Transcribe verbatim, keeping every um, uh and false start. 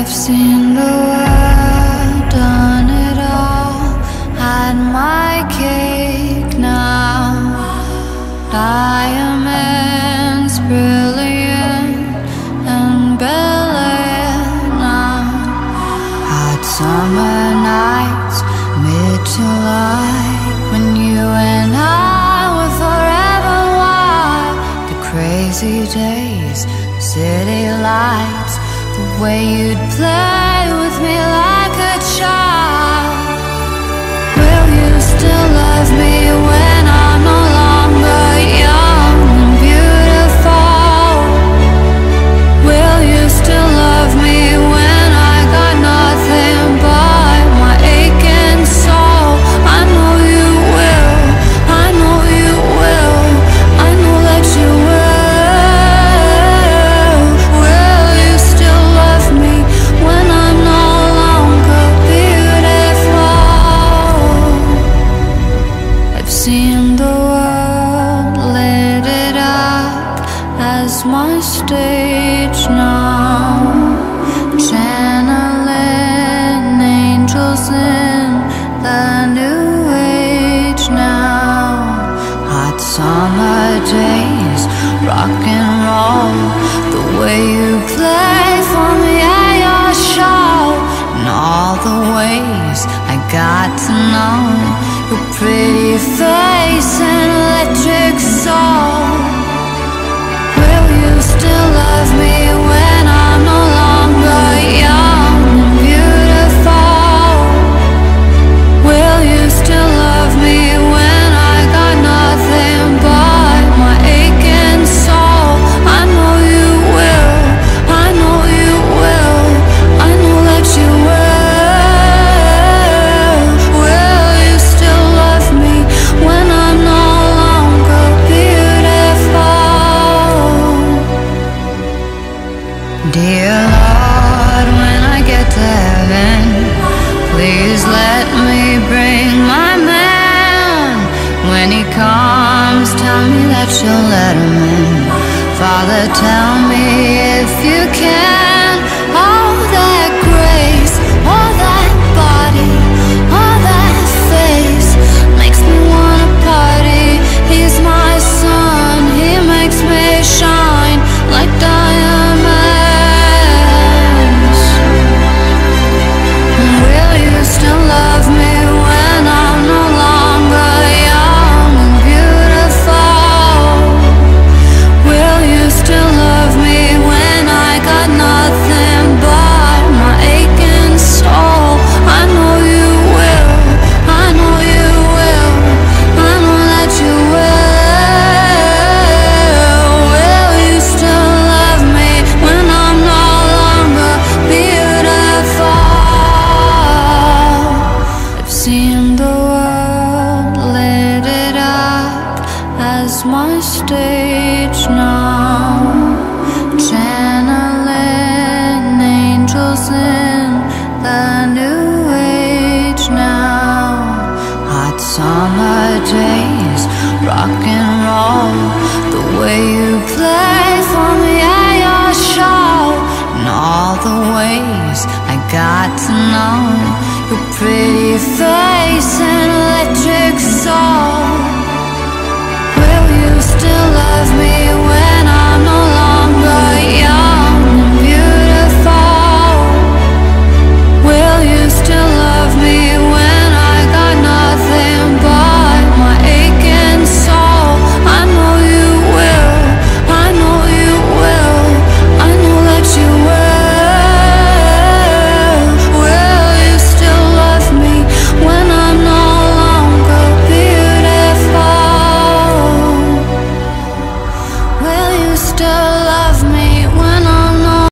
I've seen the world, done it all, had my cake now. Diamonds brilliant and brilliant now. Hot summer nights, mid-July, when you and I were forever wild. The crazy days, city lights, the way you'd play with me like a child. Will you still love me when I'm no longer young and beautiful? Will you still love me when I got nothing but my aching soul? I know you will, I know you will, I know that you will. Will you still love me when I'm no longer beautiful? I've seen the world, lit it up as my stage now. Channeling angels in the new age now. Hot summer days, rock and roll, the way you play for me at your show. And all the ways I got to know your pretty face and electric soul. Will you still love me when I'm no longer young and beautiful? Will you still love me when I got nothing but my aching soul? I know you will, I know you will, I know that you will. Will you still love me when I'm no longer beautiful? Dear Lord, when I get to heaven, please let me bring my man. When he comes, tell me that you'll let him in. Father, tell me if you can. All that grace, all that body, all that face makes me wanna party. He's my sun, he makes me shine like diamonds. Will you still love me when I'm no longer young and beautiful? Will you still love me when I got nothing but my aching soul? I know you will, I know you will, I know that you will. Will you still love me when I'm no longer beautiful? I've seen the world, lit it up as my stage now. Channeling angels in the new age now. Hot summer days, rock and roll, the way you play for me at your show. And all the ways I got to know your pretty face and electric soul. Will you still love